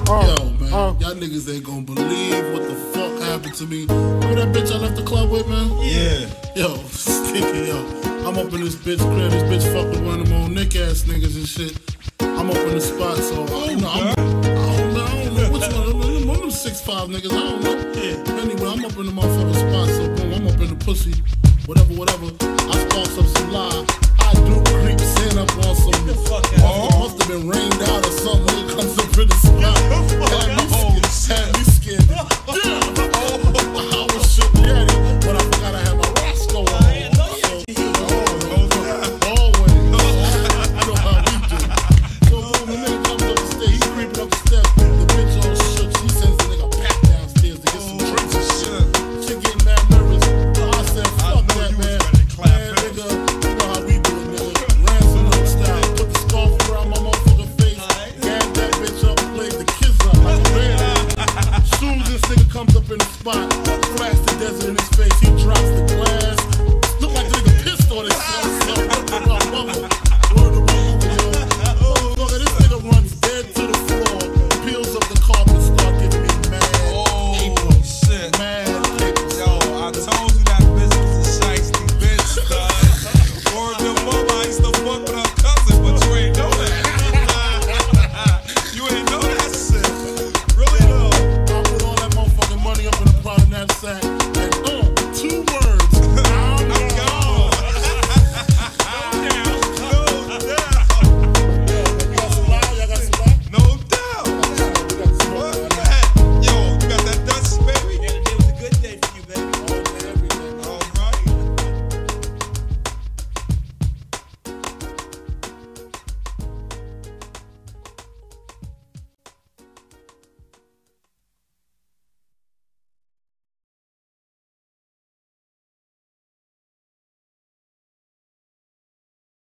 Yo, man, y'all niggas ain't gonna believe what the fuck happened to me. Remember that bitch I left the club with, man? Yeah. Yo, stinky, yo. I'm up in this bitch crib, this bitch fuck with one of them old Nick ass niggas and shit. I'm up in the spot, so I don't know which one. One of them 6'5" niggas, I don't know. Yeah. Anyway, I'm up in the motherfucking spot, so boom, I'm up in the pussy. Whatever. I sparks up some lie. I do